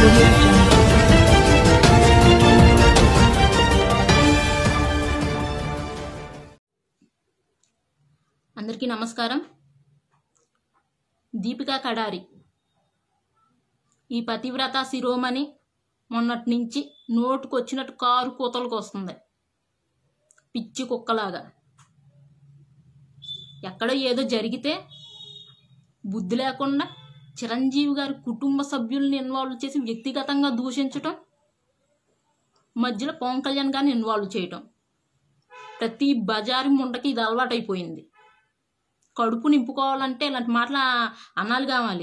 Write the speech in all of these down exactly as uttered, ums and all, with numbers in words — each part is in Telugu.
audio jungle. అందరికీ నమస్కారం. దీపికా కడారి ఈ పతివ్రత శిరోమణి మొన్నటి నుంచి నోటుకు వచ్చినట్టు కారు కూతలకు వస్తుంది, పిచ్చి కుక్కలాగా. ఎక్కడో ఏదో జరిగితే బుద్ధి లేకుండా చిరంజీవి గారి కుటుంబ సభ్యుల్ని ఇన్వాల్వ్ చేసి వ్యక్తిగతంగా దూషించటం, మధ్యలో పవన్ కళ్యాణ్ గారిని ఇన్వాల్వ్ చేయటం, ప్రతి బజారు ముండకి ఇది అలవాటైపోయింది. కడుపు నింపుకోవాలంటే ఇలాంటి మాటలు అనాలి కావాలి.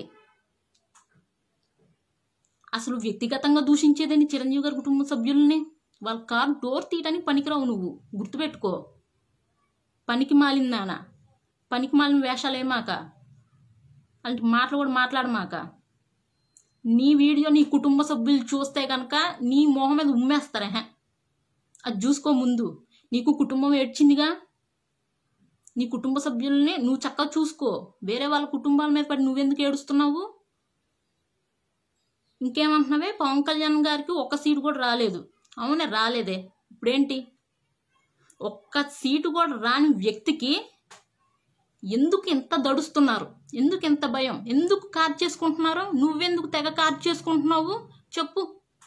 అసలు వ్యక్తిగతంగా దూషించేదని చిరంజీవి గారి కుటుంబ సభ్యుల్ని, వాళ్ళ కారు డోర్ తీయడానికి పనికిరావు. నువ్వు గుర్తుపెట్టుకో. పనికి మాలిందాన, పనికి మాలిన వేషాలేమాక, అలాంటి మాటలు కూడా మాట్లాడమాక. నీ వీడియో నీ కుటుంబ సభ్యులు చూస్తే కనుక నీ మొహం మీద ఉమ్మేస్తారా? హే, అది చూసుకో ముందు. నీకు కుటుంబం ఏడ్చిందిగా, నీ కుటుంబ సభ్యుల్ని నువ్వు చక్కగా చూసుకో. వేరే వాళ్ళ కుటుంబాల మీద పడి నువ్వెందుకు ఏడుస్తున్నావు? ఇంకేమంటున్నావే, పవన్ కళ్యాణ్ గారికి ఒక్క సీటు కూడా రాలేదు. అవునే, రాలేదే. ఇప్పుడేంటి? ఒక్క సీటు కూడా రాని వ్యక్తికి ఎందుకు ఇంత దడుస్తున్నారు? ఎందుకు ఇంత భయం? ఎందుకు కార్ చేసుకుంటున్నారు? నువ్వెందుకు తెగ కార్ చేసుకుంటున్నావు చెప్పు.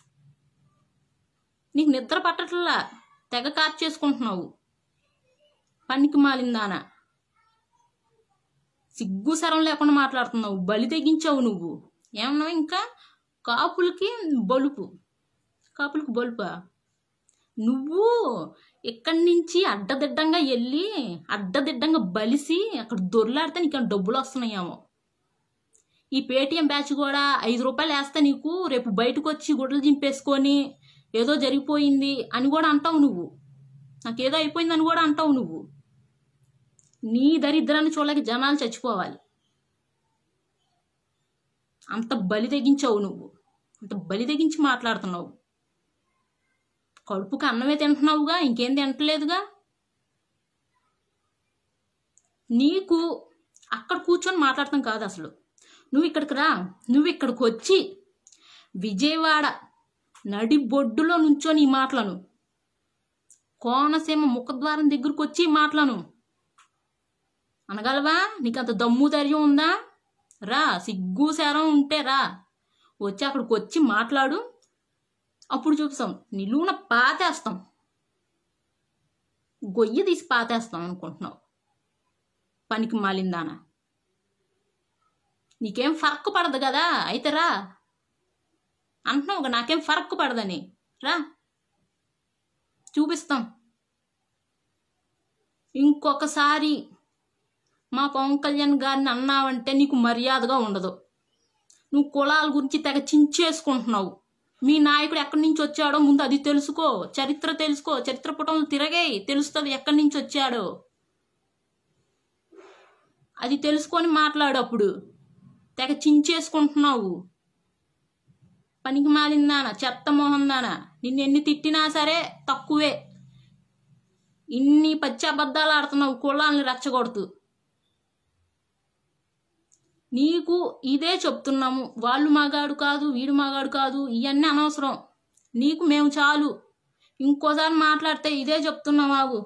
నీకు నిద్ర పట్టట్లా, తెగ కార్ చేసుకుంటున్నావు. పనికి మాలిందానా, సిగ్గు సరం లేకుండా మాట్లాడుతున్నావు. బలి తెగించావు నువ్వు. ఏమన్నావు ఇంకా? కాపులకి బలుపు, కాపులకి బలుపా? నువ్వు ఇక్కడి నుంచి అడ్డదిడ్డంగా వెళ్ళి అడ్డదిడ్డంగా బలిసి అక్కడ దొర్లాడితే నీకు డబ్బులు వస్తున్నాయేమో. ఈ పేటీఎం బ్యాచ్ కూడా ఐదు రూపాయలు వేస్తే నీకు రేపు బయటకు వచ్చి గుడ్డలు చింపేసుకొని ఏదో జరిగిపోయింది అని కూడా అంటావు నువ్వు. నాకేదో అయిపోయింది అని కూడా అంటావు నువ్వు. నీ దరిద్రాన్ని చూడలేక జనాలు చచ్చిపోవాలి. అంత బలి తెగించావు నువ్వు, అంత బలి తెగించి మాట్లాడుతున్నావు. కడుపుకి అన్నమే తింటున్నావుగా, ఇంకేం తింటలేదుగా. నీకు అక్కడ కూర్చొని మాట్లాడతాం కాదు అసలు. నువ్వు ఇక్కడికి రా. నువ్వు ఇక్కడికి వచ్చి విజయవాడ నడి బొడ్డులో నుంచొని ఈ మాటలను, కోనసీమ ముఖద్వారం దగ్గరకు వచ్చి మాటలను అనగలవా? నీకు అంత దమ్ము ధైర్యం ఉందా? రా, సిగ్గు శారం ఉంటే రా, వచ్చి అక్కడికి వచ్చి మాట్లాడు. అప్పుడు చూపిస్తాం, నిలువున పాతేస్తాం, గొయ్యి తీసి పాతేస్తాం అనుకుంటున్నావు. పనికి మాలిందానా, నీకేం ఫరక్ పడదు కదా. అయితే రా అంటున్నావు, నాకేం ఫరక్ పడదని. రా, చూపిస్తాం. ఇంకొకసారి మా పవన్ కళ్యాణ్ గారిని అన్నావంటే నీకు మర్యాదగా ఉండదు. నువ్వు కులాల గురించి తెగ చించేసుకుంటున్నావు. మీ నాయకుడు ఎక్కడి నుంచి వచ్చాడో ముందు అది తెలుసుకో. చరిత్ర తెలుసుకో, చరిత్ర పుటంలో తిరగాయి, తెలుస్తుంది ఎక్కడి నుంచి వచ్చాడో. అది తెలుసుకొని మాట్లాడు. అప్పుడు తెగ చించేసుకుంటున్నావు. పనికి మాలిందానా, చెత్త మోహందానా. నిన్ను ఎన్ని తిట్టినా సరే తక్కువే. ఇన్ని పచ్చి అబద్ధాలు ఆడుతున్నావు కులాలని రెచ్చగొడుతూ. నీకు ఇదే చెప్తున్నాము, వాళ్ళు మగాడు కాదు, వీడు మగాడు కాదు, ఇవన్నీ అనవసరం. నీకు మేము చాలు. ఇంకోసారి మాట్లాడితే ఇదే చెప్తున్నాం. ఆగు,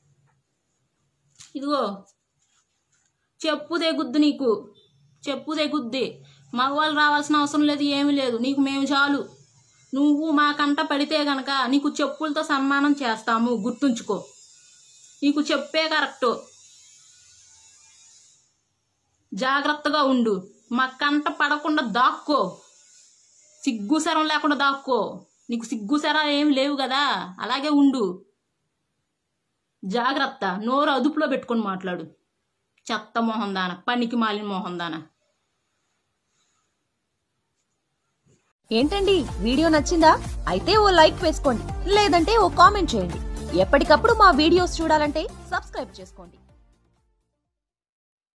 ఇదిగో చెప్పు తెగుద్ది, నీకు చెప్పు తెగుద్ది. మగవాళ్ళు రావాల్సిన అవసరం లేదు, ఏమీ లేదు. నీకు మేము చాలు. నువ్వు మా కంట పడితే గనక నీకు చెప్పులతో సన్మానం చేస్తాము, గుర్తుంచుకో. నీకు చెప్పే కరెక్టు. జాగ్రత్తగా ఉండు. మా కంట పడకుండా దాక్కో, సిగ్గుసరం లేకుండా దాక్కో. నీకు సిగ్గుసరా ఏమి లేవు కదా, అలాగే ఉండు. జాగ్రత్త, నోరు అదుపులో పెట్టుకొని మాట్లాడు. చెత్త మోహందాన, పనికి మాలిన మోహందాన. ఏంటండి, వీడియో నచ్చిందా? అయితే ఓ లైక్ వేసుకోండి, లేదంటే ఓ కామెంట్ చేయండి. ఎప్పటికప్పుడు మా వీడియోస్ చూడాలంటే సబ్స్క్రైబ్ చేసుకోండి.